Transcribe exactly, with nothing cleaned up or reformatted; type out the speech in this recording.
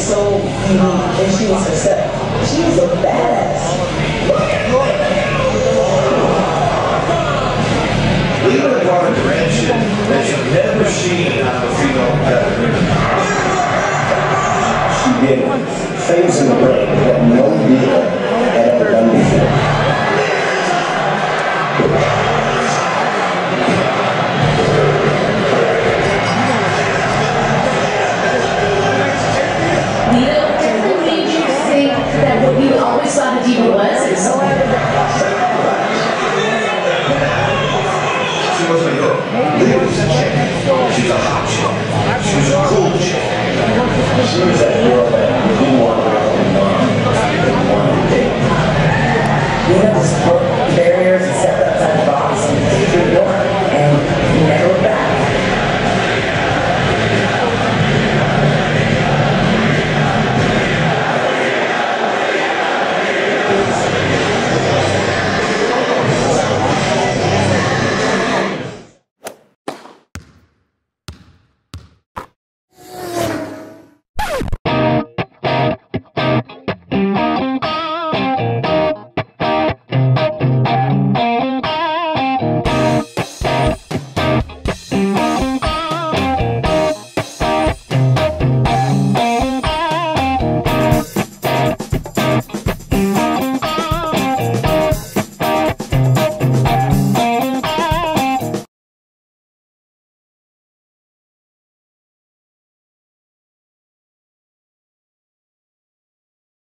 so unique, and she was herself. She was a badass. Lita brought a dimension that you've never seen out of a female competitor. She did things in the ring that no Diva